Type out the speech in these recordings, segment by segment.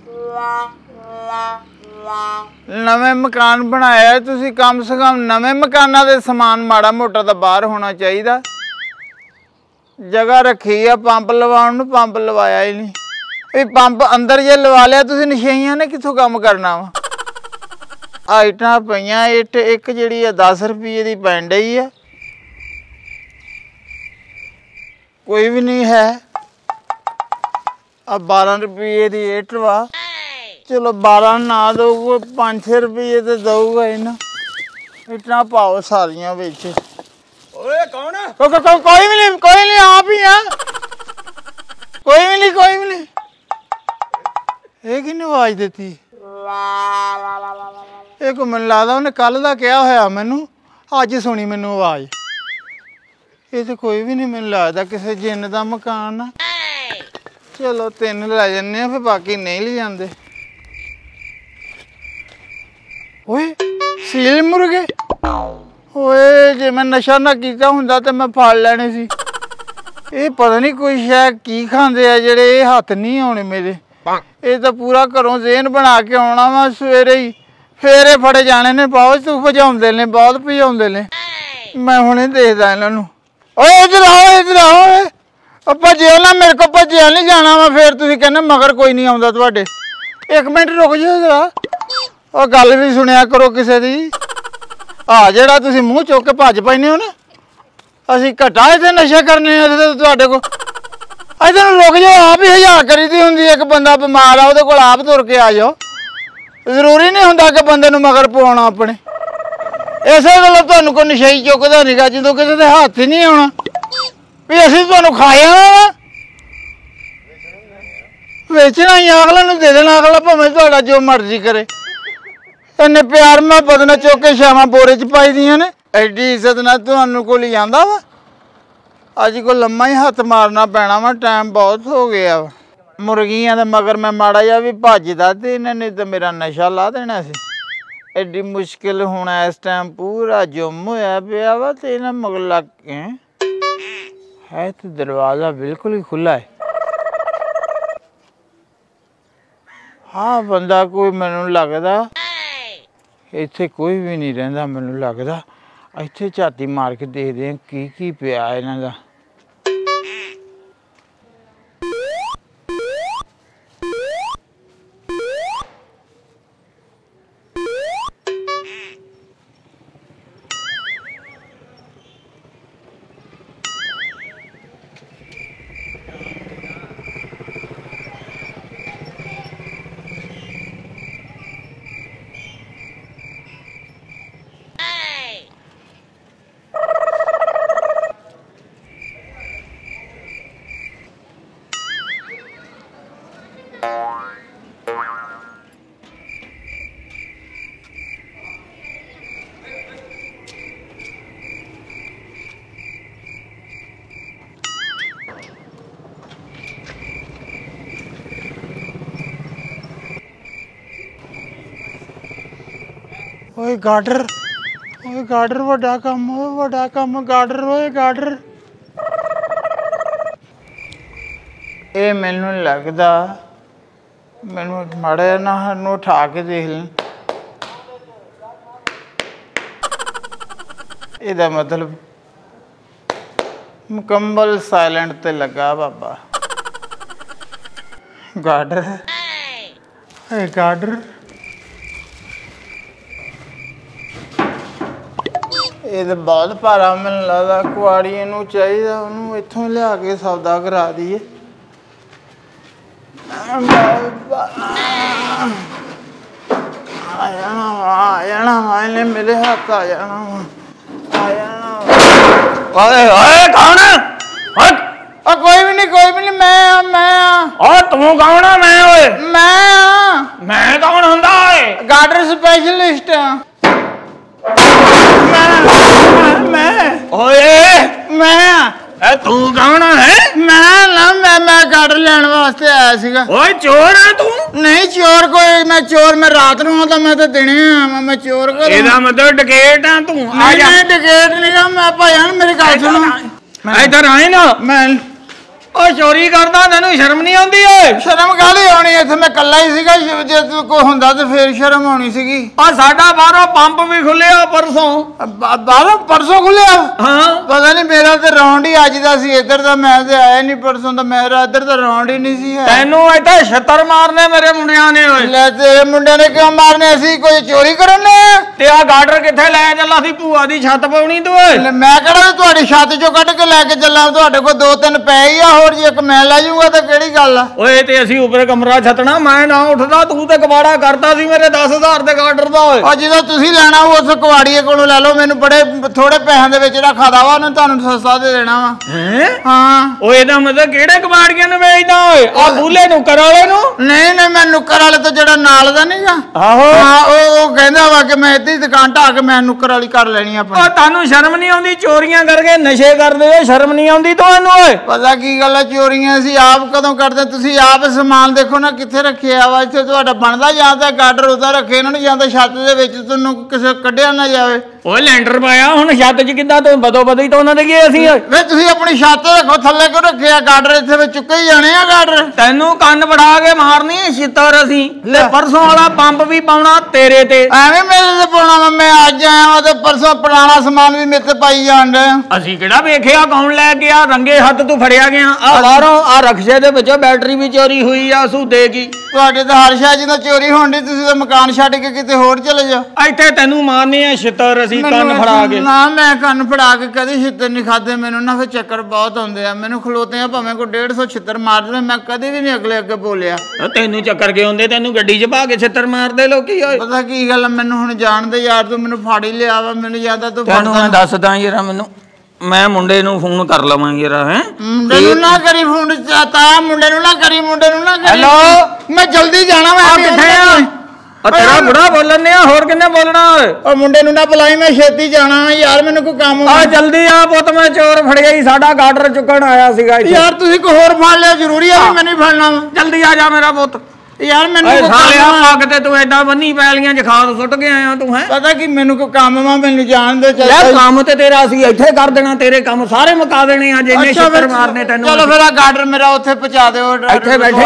नवे मकान बनाया तुसी, कम से कम नवे मकाना दे समान माड़ा मोटा तो बाहर होना चाहिए। जगह रखी है पंप लवाउण नूं, पंप लवाया ही नहीं। ये पंप अंदर जे लवा लिया तुसी, नशेइयां ने कित्थों काम करना वा। आइटां पईयां, इट एक जिहड़ी है 10 रुपये दी पैण डई है, कोई भी नहीं है। अब 12 रुपये दी इट वा, चलो 12 ना दूगा 5-6 रुपये तो दूगा ही ना। इतना पाओ सारियां बिच। ओए कौन है? कोई भी नहीं, आप ही है। कोई भी नहीं। ये किन्ने आवाज देती? एक मैनूं लगदा उन्हें कल दा कहा होया मैनूं, अज सुनी मैनूं आवाज। ये तो कोई भी नहीं, मैनूं लगदा किसी जिन्न दा मकान आ। चलो 3 लै जन्ने आ, फिर बाकी नहीं ले जांदे। ओए सील मुर्गे, ओए जे मैं नशा ना कीता हुंदा ते मैं फड़ लैने सी। ये पता नहीं कोई शायद की खांदे आ जेड़े ये हत्थ नहीं आने मेरे। ये तो पूरा घरों ज़हन बना के आना वा सवेरे ही, फिर ये फड़े जाने ने। बहुत तू भजाउंदे ने, बहुत भजाउंदे ने। मैं हुणे देखदा इन्हां नूं। ओए इधर आओ, भज्जिया ना, मेरे को भज्जिया नहीं जाना वा। फिर तुसीं कहने मगर कोई नहीं आउंदा तुहाडे। 1 मिनट रुक जाओ जरा, और गल भी सुनिया करो किसी दी। जेड़ा तुसीं मूँह चुक के भज पैने हो ना, असीं घटा इत्थे नशा करने तुहाडे कोल। इधर रुक जाओ, आप ही हज़ार करी दी हुंदी। एक बंदा बीमार आ, उहदे कोल आप तुर के आ जाओ। जरूरी नहीं हुंदा कि बंदे नूं मगर पवाउणा अपने। इसे गल्लों तुहानूं कोई नशई चुकदा नहींगा, जदों किसे दे हत्थ ही नहीं आउणा भी असीं तुहानूं खा जाणा वा। वेचना ही अगले नूं दे देना, अगला भावें तुहाडा जो मर्जी करे। इन्ने प्यार मुहब्बत नाल चुक के छावां बोरे च पाई दियां ने। एड्डी इज्जत नाल तुहानूं कोल ही आंदा वा। अज को लम्मा ही हत्थ मारना पैना वा, टाइम बहुत हो गया वा। मुर्गियां दे मगर मैं माड़ा जिहा भी भजदा ते इन्हां ने तो मेरा नशा ला देना सी। एड्डी मुश्किल हुण इस टाइम पूरा जुम होया पिया वा ते इन्हां मगर लग के है तो दरवाज़ा बिल्कुल ही खुला है। हाँ बंदा कोई मैनूं लगदा इत्थे कोई भी नहीं रहिंदा। मैनूं लगदा इत्थे झाती मार के देखदे आं की पिया इन्हां दा। ओए गाडर, वड्डा काम गाडर, ओए गाडर। ये मैनू लगदा मैनू माड़ा ना नूं उठा के देख लें। इहदा मतलब मुकम्मल साइलेंट ते लगा बाबा। गाडर, ए गाडर, ये तो बहुत भारा मैनूं लगदा। कुआड़ी नूं चाहिदा उहनूं इत्थों लिया के सौदा करा दईए। आ जाना इन्हें मेरे हाथ आ जाना। ओए कौन है? कोई भी नहीं, मैं तू कौन है? मैं कौन हुंदा ओए? गाडर स्पेशलिस्ट तू कौन है? मैं गाडर लैण वास्ते आया सीगा। ओए चोर है तू? नहीं चोर कोई, मैं चोर मैं रात नूं आंदा, मैं तो दिने आया। मैं चोर कर ਇਹਦਾ मतलब डकैत है तू? नहीं डकैत नहीं गा मैं। भाईया मेरी गल सुनो, इधर आए ना। मैं ਉਹ ਚੋਰੀ ਕਰਦਾ ਤੈਨੂੰ ਸ਼ਰਮ ਨਹੀਂ ਆਉਂਦੀ ਓਏ? ਸ਼ਰਮ ਕਾਹਦੀ ਆਉਣੀ, ਇੱਥੇ ਮੈਂ ਇਕੱਲਾ ਹੀ ਸੀਗਾ, ਜੇ ਤੂੰ ਕੋਈ ਹੁੰਦਾ ਤੇ ਫੇਰ ਸ਼ਰਮ ਆਉਣੀ ਸੀਗੀ। ਆ ਸਾਡਾ ਬਾਹਰੋਂ ਪੰਪ ਵੀ ਖੁੱਲਿਆ ਪਰਸੋਂ। ਬਾਹਰੋਂ ਪਰਸੋਂ ਖੁੱਲਿਆ? ਹਾਂ ਪਤਾ ਨਹੀਂ, ਮੇਰਾ ਤੇ ਰਾਉਂਡ ਹੀ ਅੱਜ ਦਾ ਸੀ, ਇੱਧਰ ਦਾ ਮੈਂ ਤੇ ਆਇਆ ਨਹੀਂ ਪਰਸੋਂ ਦਾ, ਮੇਰਾ ਇੱਧਰ ਦਾ ਰਾਉਂਡ ਹੀ ਨਹੀਂ ਸੀ ਹੈ। ਤੈਨੂੰ ਇੱਥੇ ਛੱਤਰ ਮਾਰਨੇ ਮੇਰੇ ਮੁੰਡਿਆਂ ਨੇ ਓਏ। ਲੈ ਤੇਰੇ ਮੁੰਡਿਆਂ ਨੇ ਕਿਉਂ ਮਾਰਨੇ, ਅਸੀਂ ਕੋਈ ਚੋਰੀ ਕਰਨ ਨੇ? ਤੇ ਆ ਗਾਡਰ ਕਿੱਥੇ ਲੈ ਚੱਲਾ ਸੀ? ਭੂਆ ਦੀ ਛੱਤ ਪਾਉਣੀ ਤੂੰ ਓਏ। ਮੈਂ ਕਿਹੜਾ ਤੁਹਾਡੀ ਛੱਤ ਚੋਂ ਕੱਢ ਕੇ ਲੈ ਕੇ ਚੱਲਾਂ, ਤੁਹਾਡੇ ਕੋਲ 2-3 ਪੈ ਹੀ ਆ, ਹੋਰ ਜੇ ਇੱਕ ਮੈਂ ਲੈ ਜਾਊਂਗਾ ਤਾਂ ਕਿਹੜੀ ਗੱਲ ਆ? ਓਏ ਤੇ ਅਸੀਂ ਉੱਪਰ ਕਮਰਾ ਛੱਤਣਾ, ਮੈਂ ਨਾ ਉੱਠਦਾ, ਤੂੰ ਤੇ ਕਬਾੜਾ ਕਰਤਾ ਸੀ ਮੇਰੇ 10,000 ਦੇ ਗਾਡਰ ਦਾ ਓਏ। ਉਹ ਜਦੋਂ ਤੁਸੀਂ ਲੈਣਾ ਉਸ ਕਵਾੜੀਏ ਕੋਲੋਂ ਲੈ ਲਓ, ਮੈਨੂੰ ਬੜੇ ਥੋੜੇ ਪੈਸਿਆਂ ਦੇ ਵਿੱਚ ਰੱਖਾ ਵਾ, ਉਹਨੇ ਤੁਹਾਨੂੰ ਸਸਤਾ ਦੇ ਦੇਣਾ ਵਾ। ਹੈ ਹਾਂ ਓਏ ਇਹਦਾ ਮਤਲਬ ਕਿਹੜੇ ਕਬਾੜੀਆਂ ਨੂੰ ਵੇਚਦਾ ਓਏ? ਆ ਬੂਲੇ ਨੂੰ ਕਰ ਵਾਲੇ ਨੂੰ? ਨਹੀਂ ਮੈਂ ਨੁੱਕਰ ਵਾਲੇ ਤੋਂ ਜਿਹੜਾ ਨਾਲ ਦਾ ਨਹੀਂਗਾ, ਆਹੋ ਹਾਂ ਉਹ ਕਹਿੰਦਾ ਵਾ ਕਿ ਮੈਂ ਇੱਥੇ ਦੁਕਾਨ ਢਾ ਕੇ ਮੈਂ ਨੁੱਕਰ ਵਾਲੀ ਕਰ ਲੈਣੀ ਆਪਣੀ। ਓ ਤੁਹਾਨੂੰ ਸ਼ਰਮ ਨਹੀਂ ਆਉਂਦੀ? ਚੋਰੀਆਂ ਕਰਕੇ ਨਸ਼ੇ ਕਰਦੇ ਓ, ਸ਼ਰਮ ਨਹੀਂ ਆਉਂਦੀ ਤੁਹਾਨੂੰ ਓਏ? ਪਤਾ ਕੀ ਗੱਲ ਆ, ਚੋਰੀਆਂ ਅਸੀਂ ਆਪ ਕਦੋਂ ਕਰਦੇ, ਤੁਸੀਂ ਆਪ ਸਮਾਨ ਦੇਖੋ ਨਾ ਕਿੱਥੇ ਰੱਖਿਆ ਵਾ, ਇੱਥੇ ਤੁਹਾਡਾ ਬਣਦਾ ਜਾਂ ਤਾਂ ਗਾਡਰ ਉਦਾਂ ਰੱਖੇ ਇਹਨਾਂ ਨੂੰ, ਜਾਂ ਤਾਂ ਛੱਤ ਦੇ ਵਿੱਚ ਤੁਹਾਨੂੰ ਕਿਸੇ ਕੱਢਿਆ ਨਾ ਜਾਵੇ। ਓਏ ਲੈਂਟਰ ਪਾਇਆ, ਹੁਣ ਛੱਤ 'ਚ ਕਿੱਦਾਂ ਤੋਂ ਬਦੋ ਬਦੀ ਤੋਂ ਉਹਨਾਂ ਦੇ ਗਏ ਅਸੀਂ ਓਏ? ਵੇ ਤੁਸੀਂ ਆਪਣੀ ਛੱਤ ਰੱਖੋ, ਥੱਲੇ ਕਿਉਂ ਰੱਖਿਆ ਗਾਡਰ? ਇੱਥੇ ਵਿੱਚ ਚੁੱਕੇ ਹੀ ਜਾਣੇ ਆ ਗਾਡਰ। ਤੈਨੂੰ ਕੰਨ ਵੜਾ ਕੇ ਮਾਰਨੀ ਛਿੱਤਰ ਅਸੀਂ। ਲੈ ਪਰਸੋਂ ਵਾਲਾ ਪੰਪ ਵੀ ਪਾਉਣਾ ਤੇਰੇ ਤੇ। ਐਵੇਂ ਮੇਰੇ ਤੇ ਪਾਉਣਾ ਵਾ, ਮੈਂ ਅੱਜ ਆਇਆ ਵਾ ਤੇ ਪਰਸੋਂ ਪੁਰਾਣਾ ਸਮਾਨ ਵੀ ਮੇਰੇ ਤੇ ਪਾਈ ਜਾਣ ਡਿਆ। ਅਸੀਂ ਕਿਹੜਾ ਵੇਖਿਆ ਕੌਣ ਲੈ ਗਿਆ? ਰੰਗੇ ਹੱਥ ਤੂੰ ਫੜਿਆ ਗਿਆ। ਆ ਬਾਹਰੋਂ ਆ ਰਕਸ਼ੇ ਦੇ ਵਿੱਚੋਂ ਬੈਟਰੀ ਵੀ ਚੋਰੀ ਹੋਈ ਆ ਸੂਦੇ ਕੀ। ਤੁਹਾਡੇ ਤਾਂ ਹਰ ਸ਼ਾਇਦ ਜਦੋਂ ਚੋਰੀ ਹੋਣ ਦੀ, ਤੁਸੀਂ ਤਾਂ ਮਕਾਨ ਛੱਡ ਕੇ ਕਿਤੇ ਹੋਰ ਚਲੇ ਜਾਓ। ਇੱਥੇ ਤੈਨੂੰ ਮਾਰਨੇ ਆ ਛਿੱਤਰ ਅਸੀਂ ਕੰਨ ਫੜਾ ਕੇ। ਨਾ ਮੈਂ ਕੰਨ ਫੜਾ ਕੇ ਕਦੇ ਛਿੱਤਰ ਨਹੀਂ ਖਾਦੇ, ਮੈਨੂੰ ਨਾ ਫਿਰ ਚੱਕਰ ਬਹੁਤ ਆਉਂਦੇ ਆ, ਮੈਨੂੰ ਖਲੋਤੇ ਆ ਭਾਵੇਂ ਕੋਈ 150 ਛਿੱਤਰ ਮਾਰ ਦੇਵੇ, ਮੈਂ ਕਦੇ ਵੀ ਨਹੀਂ ਅਗਲੇ ਅੱਗੇ ਬੋਲਿਆ। ਤੈਨੂੰ ਚੱਕਰ ਕਿਉਂ ਆਉਂਦੇ? ਤੈਨੂੰ ਗੱਡੀ 'ਚ ਪਾ ਕੇ ਛਿੱਤਰ ਮਾਰਦੇ ਲੋਕੀ ਓਏ। ਪਤਾ ਕੀ ਗੱਲ, ਮੈਨੂੰ ਹੁਣ ਜਾਣਦੇ ਯਾਰ, ਤੂੰ ਮੈਨੂੰ ਫੜ ਹੀ ਲਿਆ ਵਾ, ਮੈਨੂੰ ਜ਼ਿਆਦਾ ਤੂੰ ਤੈਨੂੰ ਮੈਂ ਦੱਸਦਾ ਯਾਰ, ਮੈਨੂੰ ਮੈਂ ਮੁੰਡੇ ਨੂੰ ਫੋਨ ਕਰ ਲਵਾਂ ਯਾਰ। ਹੈ ਮੁੰਡੇ ਨੂੰ ਨਾ ਕਰੀ ਫੋਨ, ਚਾਹਤਾ ਮੁੰਡੇ ਨੂੰ ਨਾ ਕਰੀ, ਮੁੰਡੇ ਨੂੰ ਨਾ ਕਰੀ। ਹੈਲੋ ਮੈਂ ਜਲਦੀ ਜਾਣਾ, ਮੈਂ ਕਿੱਥੇ ਆ? ਤੇਰਾ ਬੁੜਾ ਬੋਲਣ ਨੇ, ਹੋਰ ਕਿੰਨੇ ਬੋਲਣਾ ਓਏ? ਉਹ ਮੁੰਡੇ ਨੂੰ ਨਾ ਬੁਲਾਈ, ਮੈਂ ਛੇਤੀ ਜਾਣਾ ਯਾਰ, ਮੈਨੂੰ ਕੋਈ ਕੰਮ ਆ ਜਲਦੀ ਆ ਪੁੱਤ, ਮੈਂ ਚੋਰ ਫੜਿਆ ਹੀ, ਸਾਡਾ ਗਾਡਰ ਚੁੱਕਣ ਆਇਆ ਸੀਗਾ ਇੱਥੇ। ਯਾਰ ਤੁਸੀਂ ਕੋਈ ਹੋਰ ਫੜ ਲਿਆ, ਜ਼ਰੂਰੀ ਆ ਵੀ ਮੈਨੂੰ ਹੀ ਫੜਨਾ ਵਾ? ਜਲਦੀ ਆ ਜਾ ਮੇਰਾ ਪੁੱਤ। ਯਾਰ ਮੈਨੂੰ ਕੋਈ ਸਾਲਿਆ ਕੰਮ ਆ। ਪੱਗ ਤੇ ਤੂੰ ਐਡਾ ਬੰਨੀ ਪੈਲੀਆਂ 'ਚ ਖਾਦ ਸੁੱਟ ਕੇ ਆਇਆ ਤੂੰ। ਹੈ ਪਤਾ ਕੀ, ਮੈਨੂੰ ਕੋਈ ਕੰਮ ਵਾ, ਮੈਨੂੰ ਜਾਣ ਦੇ। ਯਾਰ ਕੰਮ ਤੇ ਤੇਰਾ ਅਸੀਂ ਇੱਥੇ ਕਰ ਦੇਣਾ, ਤੇਰੇ ਕੰਮ ਸਾਰੇ ਮੁਕਾ ਦੇਣੇ ਆ ਜਿੰਨੇ ਛਿੱਤਰ ਮਾਰਨੇ ਤੈਨੂੰ। ਚਲੋ ਫਿਰ ਆ ਗਾਡਰ ਮੇਰਾ ਉੱਥੇ ਪਹੁੰਚਾ ਦਿਓ। ਇੱਥੇ ਬੈਠੇ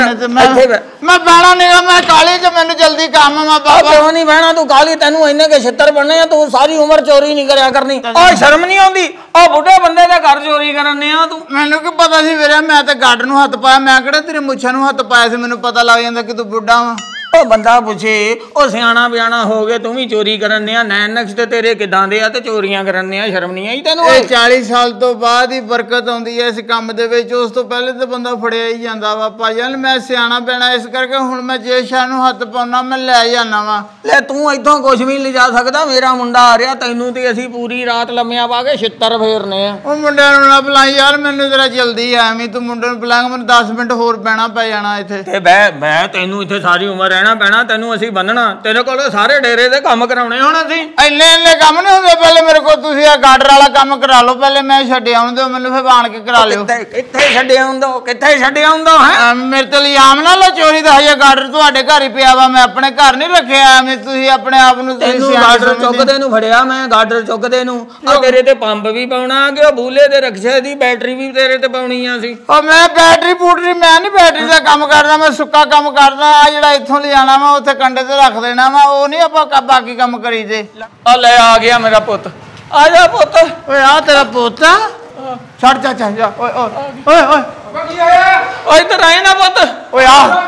ਮੈਂ ਬਹਿਣਾ ਨਹੀਂਗਾ, ਮੈਂ ਕਾਲੀ ਚ, ਮੈਨੂੰ ਜਲਦੀ ਕੰਮ ਆ ਬਾਬਾ। ਕਿਉਂ ਨਹੀਂ ਬਹਿਣਾ ਤੂੰ ਕਾਲੀ? ਤੈਨੂੰ ਇੰਨੇ ਕੇ ਛਿੱਤਰ ਬਣਨੇ ਆ, ਤੂੰ ਸਾਰੀ ਉਮਰ ਚੋਰੀ ਨਹੀਂ ਕਰਿਆ ਕਰਨੀ। ਓਏ ਸ਼ਰਮ ਨਹੀਂ ਆਉਂਦੀ? ਉਹ ਬੁੱਢੇ ਬੰਦੇ ਦੇ ਘਰ ਚੋਰੀ ਕਰਨੇ ਆ ਤੂੰ? ਮੈਨੂੰ ਕੀ ਪਤਾ ਸੀ ਵੀਰੇ, ਮੈਂ ਤੇ ਗਾਡਰ ਨੂੰ ਹੱਥ ਪਾਇਆ, ਮੈਂ ਕਿਹੜਾ ਤੇਰੇ ਮੁੱਛਾਂ ਨੂੰ ਹੱਥ ਪਾਇਆ ਸੀ, ਮੈਨੂੰ ਪਤਾ ਲੱਗ ਜਾਂਦਾ ਕਿ ਤੂੰ ਬੁੱਢਾ ਵਾ। ਉਹ ਬੰਦਾ ਪੁੱਛੇ, ਉਹ ਸਿਆਣਾ ਬਿਆਣਾ ਹੋ ਗਏ, ਤੂੰ ਵੀ ਚੋਰੀ ਕਰਨੇ ਆ, ਨੈਣ ਨਕਸ਼ ਤੇ ਤੇਰੇ ਕਿਦਾਂ ਦੇ ਆ ਤੇ ਚੋਰੀਆਂ ਕਰਨੇ ਆ, ਸ਼ਰਮ ਨਹੀਂ ਆਈ ਤੈਨੂੰ? ਇਹ 40 ਸਾਲ ਤੋਂ ਬਾਅਦ ਹੀ ਬਰਕਤ ਆਉਂਦੀ ਹੈ ਇਸ ਕੰਮ ਦੇ ਵਿੱਚ, ਉਸ ਤੋਂ ਪਹਿਲੇ ਤਾਂ ਬੰਦਾ ਫੜਿਆ ਹੀ ਜਾਂਦਾ ਵਾ ਭਾਈਜਾਨ। ਮੈਂ ਸਿਆਣਾ ਪੈਣਾ, ਇਸ ਕਰਕੇ ਹੁਣ ਮੈਂ ਜੇ ਸ਼ਾਹ ਨੂੰ ਹੱਥ ਪਾਉਣਾ, ਮੈਂ ਲੈ ਜਾਣਾ ਵਾ। ਲੈ ਤੂੰ ਇੱਥੋਂ ਕੁਝ ਵੀ ਲਿਜਾ ਸਕਦਾ, ਮੇਰਾ ਮੁੰਡਾ ਆ ਰਿਹਾ, ਤੈਨੂੰ ਤੇ ਅਸੀਂ ਪੂਰੀ ਰਾਤ ਲੰਮਿਆਂ ਪਾ ਕੇ ਛਿੱਤਰ ਫੇਰਨੇ ਆ। ਉਹ ਮੁੰਡਿਆਂ ਨੂੰ ਨਾ ਬੁਲਾਈ ਯਾਰ, ਮੈਨੂੰ ਜਰਾ ਜਲਦੀ ਆ, ਐਵੇਂ ਤੂੰ ਮੁੰਡੇ ਨੂੰ ਬੁਲਾਏਂਗਾ, ਮੈਨੂੰ 10 ਮਿੰਟ ਹੋਰ ਬਹਿਣਾ ਪੈ ਜਾਣਾ ਇੱਥੇ। ਤੇ ਬਹਿ ਤੈਨੂੰ ਇੱਥੇ ਸਾਰੀ ਉਮਰ ਰਹਿਣਾ ਪੈਣਾ, ਤੈਨੂੰ ਅਸੀਂ ਬੰਨਣਾ, ਤੇਰੇ ਕੋਲ ਸਾਰੇ ਡੇਰੇ ਦੇ ਕੰਮ ਕਰਾਉਣੇ ਹੁਣ ਅਸੀਂ। ਇੰਨੇ ਕੰਮ ਨਹੀਂ ਹੁੰਦੇ, ਪਹਿਲੇ ਮੇਰੇ ਕੋਲ ਤੁਸੀਂ ਆ ਗਾਡਰ ਵਾਲਾ ਕੰਮ ਕਰਾ ਲਓ, ਪਹਿਲੇ ਮੈਂ ਛੱਡ ਆਉਣ ਦਿਓ ਮੈਨੂੰ, ਫਿਰ ਆਣ ਕੇ ਕਰਾ ਲਿਓ। ਕਿੱਥੇ ਛੱਡਿਆ ਹੁੰਦਾ? ਕਿੱਥੇ ਛੱਡਿਆ ਹੁੰਦਾ? ਹੈ ਮੇਰੇ ਤੇ ਇਲਜ਼ਾਮ ਨਾ ਲਓ ਚੋਰੀ ਦਾ, ਹਜੇ ਗਾਡਰ ਤੁਹਾਡੇ ਘਰ ਹੀ ਪਿਆ ਵਾ, ਮੈਂ ਆਪਣੇ ਘਰ ਨਹੀਂ ਰੱਖਿਆ। ਐਵੇਂ ਤੁਸੀਂ ਆਪਣੇ ਆਪ ਨੂੰ ਗਾਡਰ ਚੁੱਕਦੇ ਨੂੰ ਫੜਿਆ ਮੈਂ, ਗਾਡਰ ਚੁੱਕਦੇ ਨੂੰ। ਆ ਤੇਰੇ ਤੇ ਪੰਪ ਵੀ ਪਾਉਣਾ ਕਿ ਉਹ ਬੂਲੇ ਦੇ ਰਕਸ਼ੇ ਦੀ ਬੈਟਰੀ ਵੀ ਤੇਰੇ ਤੇ ਪਾਉਣੀ ਆ ਸੀ। ਉਹ ਮੈਂ ਬੈਟਰੀ ਪੂਟਰੀ, ਮੈਂ ਨਹੀਂ ਬੈਟਰੀ ਦਾ ਕੰਮ ਕਰਦਾ, ਮੈਂ ਸੁੱਕਾ ਕੰਮ ਕਰਦਾ। ਆ ਜਿਹੜਾ ਇੱਥੋਂ ਲਿਜਾਣਾ ਵਾ ਉੱਥੇ ਕੰਡੇ ਤੇ ਰੱਖ ਦੇਣਾ ਵਾ, ਉਹ ਨਹੀਂ ਆਪਾਂ ਬਾਕੀ ਕੰਮ ਕਰੀਦੇ। ਆ ਲੈ ਆ ਗਿਆ ਮੇਰਾ ਪੁੱਤ, ਆ ਜਾ ਪੁੱਤ। ਓਏ ਆ ਤੇਰਾ ਪੁੱਤ ਆ? ਛੱਡ ਜਾ ਚੱਲ ਜਾ। ਓਏ ਓਏ ਓਏ ਓਏ ਇੱਧਰ ਆਏ ਨਾ ਪੁੱਤ। ਓਏ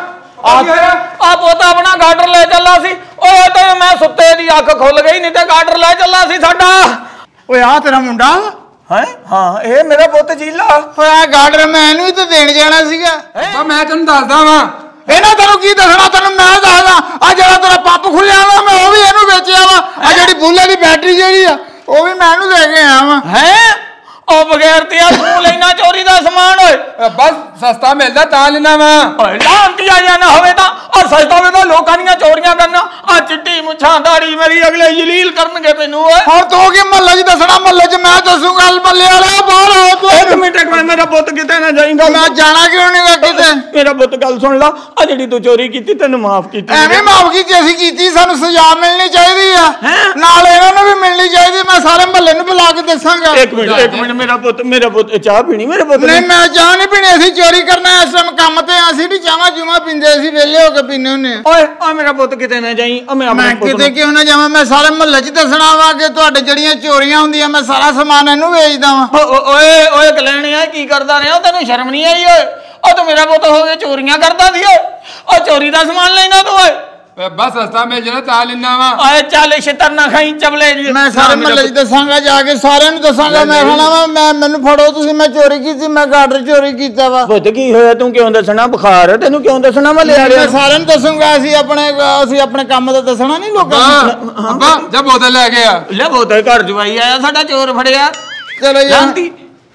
ਆ ਪੁੱਤ ਆਪਣਾ ਗਾਡਰ ਲੈ ਚੱਲਾ ਸੀ। ਓਏ ਤੇ ਮੈਂ ਸੁੱਤੇ ਦੀ ਅੱਖ ਖੁੱਲ ਗਈ, ਨਹੀਂ ਤੇ ਗਾਡਰ ਲੈ ਚੱਲਾ ਸੀ ਸਾਡਾ। ਓਏ ਆ ਤੇਰਾ ਮੁੰਡਾ? ਹੈ ਹਾਂ, ਇਹ ਮੇਰਾ ਪੁੱਤ ਜੀਲਾ। ਓਏ ਆ ਗਾਡਰ ਮੈਂ ਇਹਨੂੰ ਹੀ ਤਾਂ ਦੇਣ ਜਾਣਾ ਸੀਗਾ। ਮੈਂ ਤੈਨੂੰ ਦੱਸਦਾ ਵਾਂ। ਇਹਨਾਂ ਤੈਨੂੰ ਕੀ ਦੱਸਣਾ, ਤੈਨੂੰ ਮੈਂ ਦੱਸਦਾ। ਆ ਜਿਹੜਾ ਤੇਰਾ ਪੰਪ ਖੁੱਲਿਆ ਵਾ, ਮੈਂ ਉਹ ਵੀ ਇਹਨੂੰ ਵੇਚਿਆ ਵਾ। ਆ ਜਿਹੜੀ ਬੁੱਲੇ ਦੀ ਬੈਟਰੀ ਜਿਹੜੀ ਆ, ਉਹ ਵੀ ਮੈਂ ਇਹਨੂੰ ਦੇ ਕੇ ਆਇਆ ਵਾ। ਹੈ ਉਹ ਬਗੈਰ ਤੇ ਆ ਤੂੰ ਲੈਣਾ ਚੋਰੀ ਦਾ ਸਮਾਨ? ਓਏ ਬਸ ਸਸਤਾ ਮਿਲਦਾ ਤਾਂ ਲੈਣਾ ਵਾ। ਓਏ ਲਾਂਤੀਆ ਜਾਂ ਨਾ ਹੋਵੇ ਤਾਂ, ਔਰ ਸਸਤਾ ਹੋਵੇ ਤਾਂ ਲੋਕਾਂ ਦੀਆਂ ਚੋਰੀਆਂ ਕਰਨਾ। ਆ ਚਿੱਟੀ ਮੁੱਛ ਮੁੱਛਾਂ ਦਾੜੀ ਮੇਰੀ ਅਗਲੇ ਜਲੀਲ ਕਰਨਗੇ ਤੈਨੂੰ ਓਏ। ਹੁਣ ਤੂੰ ਕੀ ਮਹੱਲੇ 'ਚ ਦੱਸਣਾ? ਮਹੱਲੇ 'ਚ ਮੈਂ ਦੱਸੂਗਾ ਮਹੱਲੇ ਵਾਲੇ ਬਾਹਰ ਆਓ ਤੂੰ। ਇੱਕ ਮਿੰਟ ਮੇਰਾ ਪੁੱਤ ਕਿਤੇ ਨਾ ਜਾਈਂਗਾ। ਮੈਂ ਜਾਣਾ ਕਿਉਂ ਨਹੀਂ ਗਾ ਕਿਤੇ? ਮੇਰਾ ਪੁੱਤ ਗੱਲ ਸੁਣ ਲਾ, ਆ ਜਿਹੜੀ ਤੂੰ ਚੋਰੀ ਕੀਤੀ ਤੈਨੂੰ ਮਾਫ ਕੀਤੀ। ਐਵੇਂ ਮਾਫ ਕੀਤੀ ਅਸੀਂ ਕੀਤੀ, ਸਾਨੂੰ ਸਜ਼ਾ ਮਿਲਣੀ ਚਾਹੀਦੀ ਆ, ਨਾਲ ਇਹਨਾਂ ਨੂੰ ਵੀ ਮਿਲਣੀ ਚਾਹੀਦੀ। ਮੈਂ ਸਾਰੇ ਮਹੱਲੇ ਨੂੰ ਬੁਲਾ ਕੇ ਦੱਸਾਂਗਾ। ਇੱਕ ਮਿੰਟ ਮੇਰਾ ਪੁੱਤ ਚਾਹ ਪੀਣੀ ਮੇਰੇ ਪੁੱਤ? ਨਹੀਂ ਮੈਂ ਚਾਹ ਨਹੀਂ ਪੀਣੀ, ਅਸੀਂ ਚੋਰੀ ਕਰਨਾ ਇਸ ਟਾਈਮ ਕੰਮ ਤੇ ਆ। ਅਸੀਂ ਵੀ ਚਾਹਾਂ ਜੂਆਂ ਪੀਂਦੇ, ਅਸੀਂ ਵਿਹਲੇ ਹੋ ਕੇ ਪੀਨੇ ਹੁੰਨੇ ਆ। ਓਏ ਆ ਮੇਰਾ ਪੁੱਤ ਕਿਤੇ ਨਾ ਜਾਈ। ਮੈਂ ਕਿਤੇ ਕਿਉਂ ਨਾ ਜਾਵਾਂ? ਮੈਂ ਸਾਰੇ ਮਹੱਲੇ 'ਚ ਦੱਸਣਾ ਵਾ ਕਿ ਤੁਹਾਡੇ ਜਿਹੜੀਆਂ ਚੋਰੀਆਂ ਹੁੰਦੀਆਂ ਮੈਂ ਸਾਰਾ ਸਮਾਨ ਇਹਨੂੰ ਵੇਚਦਾ ਵਾਂ। ਓਏ ਕਲੈਣਿਆ ਕੀ ਕਰਦਾ ਰਿਹਾ? ਤੈਨੂੰ ਸ਼ਰਮ ਨਹੀਂ ਆਈ ਓਏ? ਉਹ ਤਾਂ ਮੇਰਾ ਪੁੱਤ ਹੋ ਕੇ ਚੋਰੀਆਂ ਕਰਦਾ ਸੀ ਓਏ। ਉਹ ਚੋਰੀ ਦਾ ਸਮਾਨ ਲੈਣਾ ਤੂੰ ਓਏ? ਬਸ ਸਸਤਾ ਮਿਲ ਜਾਣਾ ਤਾਂ ਲੈਣਾ ਵਾ। ਓਏ ਚੱਲ ਛਿੱਤਰ ਨਾ ਖਾਈ ਚਬਲੇ ਜੀ। ਮੈਂ ਸਾਰੇ ਮਹੱਲੇ 'ਚ ਦੱਸਾਂਗਾ, ਜਾ ਕੇ ਸਾਰਿਆਂ ਨੂੰ ਦੱਸਾਂਗਾ। ਮੈਂ ਖਾਣਾ ਵਾ ਮੈਨੂੰ ਫੜੋ ਤੁਸੀਂ, ਮੈਂ ਚੋਰੀ ਕੀਤੀ, ਮੈਂ ਗਾਡਰ ਚੋਰੀ ਕੀਤਾ ਵਾ। ਪੁੱਤ ਕੀ ਹੋਇਆ? ਤੂੰ ਕਿਉਂ ਦੱਸਣਾ? ਬੁਖਾਰ ਤੈਨੂੰ ਕਿਉਂ ਦੱਸਣਾ? ਮੈਂ ਲੈ ਮੈਂ ਸਾਰਿਆਂ ਨੂੰ ਦੱਸੂਗਾ। ਅਸੀਂ ਆਪਣੇ ਕੰਮ ਦਾ ਦੱਸਣਾ ਨਹੀਂ ਲੋਕਾਂ ਨੂੰ। ਅੱਬਾ ਜਾ ਬੋਤਲ ਲੈ ਕੇ ਆ। ਲੈ ਬੋਤਲ ਘਰ ਜਵਾਈ ਆਇਆ ਸਾਡਾ, ਚੋਰ ਫੜਿਆ। ਚਲੋ ਜੀ।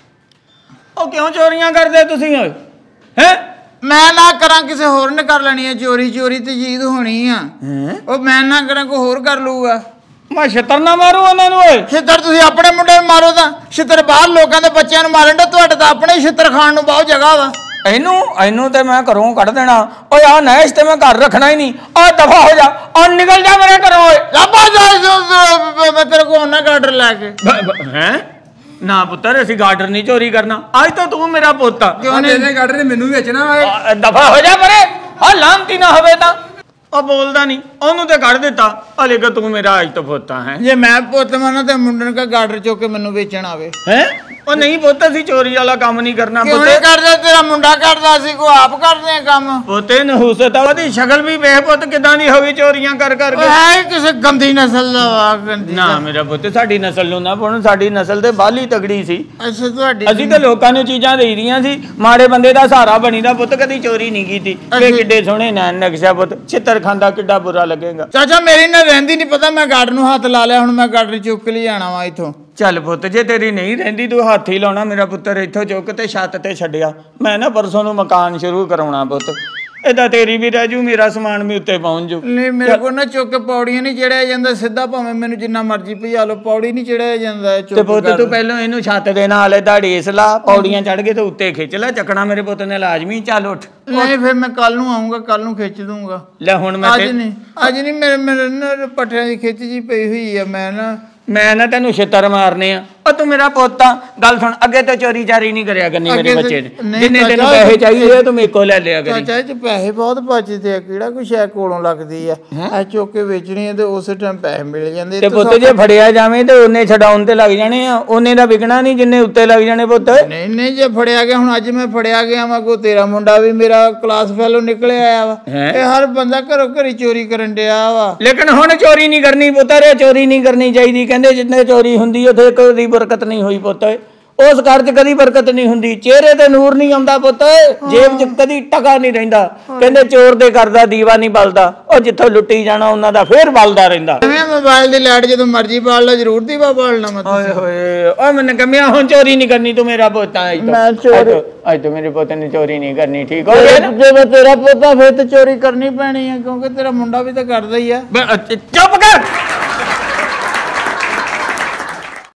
ਉਹ ਕਿਉਂ ਚੋਰੀਆਂ ਕਰਦੇ ਤੁਸੀਂ ਓਏ? ਹੈ ਮੈਂ ਨਾ ਕਰਾਂ ਕਿਸੇ ਹੋਰ ਨੇ ਕਰ ਲੈਣੀ ਹੈ ਚੋਰੀ। ਚੋਰੀ ਤੇ ਜੀਦ ਹੋਣੀ ਆ। ਉਹ ਮੈਂ ਨਾ ਕਰਾਂ ਕੋਈ ਹੋਰ ਕਰ ਲੂਗਾ। ਮੈਂ ਛਿੱਤਰ ਨਾ ਮਾਰੂ ਉਹਨਾਂ ਨੂੰ ਓਏ? ਛਿੱਤਰ ਤੁਸੀਂ ਆਪਣੇ ਮੁੰਡੇ ਨੂੰ ਮਾਰੋ ਤਾਂ ਛਿੱਤਰ ਬਾਹਰ ਲੋਕਾਂ ਦੇ ਬੱਚਿਆਂ ਨੂੰ ਮਾਰਨ ਦਾ। ਤੁਹਾਡੇ ਤਾਂ ਆਪਣੇ ਛਿੱਤਰ ਖਾਣ ਨੂੰ ਬਹੁਤ ਜਗ੍ਹਾ ਵਾ। ਇਹਨੂੰ ਤੇ ਮੈਂ ਘਰੋਂ ਕੱਢ ਦੇਣਾ ਓਏ। ਆ ਨੈਸ਼ ਤੇ ਮੈਂ ਘਰ ਰੱਖਣਾ ਹੀ ਨਹੀਂ। ਆ ਦਫਾ ਹੋ ਜਾ, ਆ ਨਿਕਲ ਜਾ ਮੇਰੇ ਘਰੋਂ ਓਏ। ਲੱਭਾ ਜਾ ਮੈਂ ਤੇਰੇ ਕੋਲ ਨਾ ਗਾਡਰ ਲੈ ਕੇ। ਹੈ ਨਾ ਪੁੱਤਰ, ਅਸੀਂ ਗਾਰਡਰ ਨਹੀਂ ਚੋਰੀ ਕਰਨਾ। ਅੱਜ ਤਾਂ ਤੂੰ ਮੇਰਾ ਪੁੱਤ ਆ। ਕਿਉਂ ਨਹੀਂ? ਇਹਨੇ ਗਾਡਰ ਨੇ ਮੈਨੂੰ ਵੇਚਣਾ ਵਾ। ਦਫਾ ਹੋ ਜਾ ਪਰੇ। ਆ ਲਾਂਤੀ ਨਾ ਹੋਵੇ ਤਾਂ। ਉਹ ਬੋਲਦਾ ਨਹੀਂ, ਉਹਨੂੰ ਤੇ ਕੱਢ ਦਿੱਤਾ। ਹਲੇ ਕਿ ਤੂੰ ਮੇਰਾ ਅੱਜ ਤੋਂ ਪੁੱਤ ਹੈ। ਜੇ ਮੈਂ ਪੁੱਤ ਮੰਨਾ ਤੇ ਮੁੰਡੇ ਨੂੰ ਕਾ ਗਾਡਰ ਚੁੱਕ ਕੇ ਮੈਨੂੰ ਵੇਚਣ ਆਵੇ। ਹੈ ਉਹ ਨਹੀਂ ਪੁੱਤ, ਅਸੀਂ ਚੋਰੀ ਵਾਲਾ ਕੰਮ ਨਹੀਂ ਕਰਨਾ। ਕਿਉਂ ਨਹੀਂ ਕਰਦਾ? ਤੇਰਾ ਮੁੰਡਾ ਕਰਦਾ ਸੀ, ਕੋ ਆਪ ਕਰਦੇ ਆ ਕੰਮ। ਪੁੱਤੇ ਨਹੂਸਤ ਆ, ਉਹਦੀ ਸ਼ਕਲ ਵੀ ਵੇਖ ਪੁੱਤ ਕਿਦਾਂ ਦੀ ਹੋ ਗਈ ਚੋਰੀਆਂ ਕਰ ਕਰਕੇ। ਹੈ ਕਿਸੇ ਗੰਦੀ ਨਸਲ ਦਾ ਵਾ। ਗੰਦੀ ਨਾ ਮੇਰਾ ਪੁੱਤ, ਸਾਡੀ ਨਸਲ ਨੂੰ ਨਾ ਪਾਉਣ। ਸਾਡੀ ਨਸਲ ਤੇ ਬਾਲੀ ਤਗੜੀ ਸੀ। ਅੱਛਾ ਤੁਹਾਡੀ। ਅਸੀਂ ਤਾਂ ਲੋਕਾਂ ਨੂੰ ਚੀਜ਼ਾਂ ਦੇ ਦੀਆਂ ਸੀ। ਮਾੜੇ ਬੰਦੇ ਦਾ ਸਹਾਰਾ ਬਣੀਦਾ ਪੁੱਤ, ਕਦੀ ਚੋਰੀ ਨਹੀਂ ਕੀਤੀ। ਵੇ ਕਿੱਡੇ ਸੋਹਣੇ ਨੈਣ ਨਕਸ਼ਾ ਪੁੱਤ, ਛਿੱਤਰ ਖਾਂਦਾ ਕਿੱਡਾ ਬੁਰਾ ਲੱਗੇਗਾ। ਚਾਚਾ ਮੇਰੀ ਨਾ ਰਹਿੰਦੀ ਨਹੀਂ ਪਤਾ, ਮੈਂ ਗਾਡਰ ਨੂੰ ਹੱਥ ਲਾ ਲਿਆ। ਹੁਣ ਮੈਂ ਗਾਡਰ ਚੁੱਕ ਲਈ ਆਣਾ ਵਾ ਇਥੋਂ। ਚੱਲ ਪੁੱਤ, ਜੇ ਤੇਰੀ ਨਹੀਂ ਰਹਿੰਦੀ ਤੂੰ ਹੱਥ ਹੀ ਲਾਉਣਾ ਮੇਰਾ ਪੁੱਤਰ। ਇੱਥੋਂ ਚੁੱਕ ਤੇ ਛੱਤ ਤੇ ਛੱਡਿਆ। ਮੈਂ ਨਾ ਪਰਸੋਂ ਨੂੰ ਮਕਾਨ ਸ਼ੁਰੂ ਕਰਾਉਣਾ ਪੁੱਤ। ਏਦਾਂ ਤੇਰੀ ਵੀ ਰਹਿ ਜੂ, ਮੇਰਾ ਸਮਾਨ ਵੀ ਉੱਤੇ ਪਹੁੰਚ ਜੂ। ਨਹੀਂ ਮੇਰੇ ਕੋਲ ਨਾ ਚੁੱਕ ਕੇ ਪੌੜੀਆਂ ਨਹੀਂ ਚੜਿਆ ਜਾਂਦਾ। ਸਿੱਧਾ ਭਾਵੇਂ ਮੈਨੂੰ ਜਿੰਨਾ ਮਰਜ਼ੀ ਭਜਾ ਲਓ, ਪੌੜੀ ਨਹੀਂ ਚੜਿਆ ਜਾਂਦਾ। ਤੇ ਪੁੱਤ ਤੂੰ ਪਹਿਲਾਂ ਇਹਨੂੰ ਛੱਤ ਦੇ ਨਾਲ ਏਦਾਂ ਢੇਸ ਲਾ, ਪੌੜੀਆਂ ਚੜ ਕੇ ਤੇ ਉੱਤੇ ਖਿੱਚ ਲੈ। ਚੱਕਣਾ ਮੇਰੇ ਪੁੱਤ ਨੇ ਲਾਜ਼ਮੀ। ਚੱਲ ਉੱਠ। ਨਹੀਂ ਫਿਰ ਮੈਂ ਕੱਲ ਨੂੰ ਆਉਂਗਾ, ਕੱਲ ਨੂੰ ਖਿੱਚ ਦੂੰਗਾ। ਲੈ ਹੁਣ ਮੈਂ ਅੱਜ ਨਹੀਂ ਮੇਰੇ ਨਾ ਪੱਠਿਆਂ ਦੀ ਖਿੱਚ ਜੀ ਪਈ ਹੋਈ ਆ। ਮੈਂ ਨਾ ਤੈਨੂੰ ਛਿੱਤਰ ਮਾਰਨੇ ਆ। ਉਹ ਤੂੰ ਮੇਰਾ ਪੁੱਤ ਆ। ਗੱਲ ਸੁਣ, ਅੱਗੇ ਤੋਂ ਚੋਰੀ ਚਾਰੀ ਨਹੀਂ ਕਰਿਆ ਕਰਨੀ ਮੇਰੇ ਬੱਚੇ ਨੇ। ਜਿੰਨੇ ਤੈਨੂੰ ਪੈਸੇ ਚਾਹੀਦੇ ਤੂੰ ਮੇਰੇ ਕੋਲ ਲੈ ਲਿਆ ਕਰੀ। ਚਾਚਾ ਇਹ ਪੈਸੇ ਬਹੁਤ ਬਚਦੇ ਆ। ਕਿਹੜਾ ਕੁਛ ਹੈ ਕੋਲੋਂ ਲੱਗਦੀ ਆ। ਐ ਚੁੱਕ ਕੇ ਵੇਚਣੀ ਆ ਤੇ ਉਸੇ ਟਾਈਮ ਪੈਸੇ ਮਿਲ ਜਾਂਦੇ। ਤੇ ਪੁੱਤ ਜੇ ਫੜਿਆ ਜਾਵੇਂ ਤੇ ਉਹਨੇ ਛਡਾਉਣ ਤੇ ਲੱਗ ਜਾਣੇ ਆ। ਉਹਨੇ ਦਾ ਵਿਕਣਾ ਨਹੀਂ ਜਿੰਨੇ ਉੱਤੇ ਲੱਗ ਜਾਣੇ ਪੁੱਤ। ਨਹੀਂ ਜੇ ਫੜਿਆ ਗਿਆ, ਹੁਣ ਅੱਜ ਮੈਂ ਫੜਿਆ ਗਿਆ ਵਾ। ਕੋ ਤੇਰਾ ਮੁੰਡਾ ਵੀ ਮੇਰਾ ਕਲਾਸ ਫੈਲੋ ਨਿਕਲਿਆ ਆਇਆ ਵਾ। ਇਹ ਹਰ ਬੰਦਾ ਘਰੋਂ ਘਰੀ ਚੋਰੀ ਕਰਨ ਡਿਆ ਵਾ। ਲੇਕਿਨ ਹੁਣ ਚੋਰੀ ਨਹੀਂ ਕਰਨੀ ਪੁੱਤਰ। ਚੋਰੀ ਨਹੀਂ ਕਰਨੀ ਚਾਹੀਦੀ। ਕਹਿੰਦੇ ਜਿੰਨੇ ਚੋਰੀ ਹੁੰਦੀ ਉੱਥੇ ਕੋਈ ਬਰਕਤ ਨਹੀਂ ਹੋਈ ਪੁੱਤ। ਉਸ ਘਰ 'ਚ ਕਦੀ ਬਰਕਤ ਨਹੀਂ ਹੁੰਦੀ। ਚਿਹਰੇ ਤੇ ਨੂਰ ਨਹੀਂ ਆਉਂਦਾ ਪੁੱਤ। ਜੇਬ 'ਚ ਕਦੀ ਟਕਾ ਨਹੀਂ ਰਹਿੰਦਾ। ਕਹਿੰਦੇ ਚੋਰ ਦੇ ਘਰ ਦਾ ਦੀਵਾ ਨਹੀਂ ਬਲਦਾ। ਉਹ ਜਿੱਥੋਂ ਲੁੱਟੀ ਜਾਣਾ ਉਹਨਾਂ ਦਾ ਫੇਰ ਬਲਦਾ ਰਹਿੰਦਾ। ਮੋਬਾਈਲ ਦੀ ਲਾਈਟ ਜਦੋਂ ਮਰਜ਼ੀ ਬਾਲ ਲਾ, ਜ਼ਰੂਰ ਦੀਵਾ ਬਾਲਣਾ ਮੈਂ। ਓਏ ਹੋਏ ਓਏ ਮੈਨੂੰ ਕਮਿਆ। ਹੁਣ ਚੋਰੀ ਨਹੀਂ ਕਰਨੀ ਤੂੰ ਮੇਰਾ ਪੁੱਤ ਆ। ਅੱਜ ਤੋਂ ਮੇਰੇ ਪੁੱਤ ਨੇ ਚੋਰੀ ਨਹੀਂ ਕਰਨੀ, ਠੀਕ ਹੋ ਗਿਆ? ਜੇ ਮੈਂ ਤੇਰਾ ਪੁੱਤ ਆ ਫਿਰ ਤੇ ਚੋਰੀ ਕਰਨੀ ਪੈਣੀ ਆ, ਕਿਉਂਕਿ ਤੇਰਾ ਮੁੰਡਾ ਵੀ ਤਾਂ ਕਰਦਾ ਹੀ ਆ। ਚੁੱਪ ਕਰ।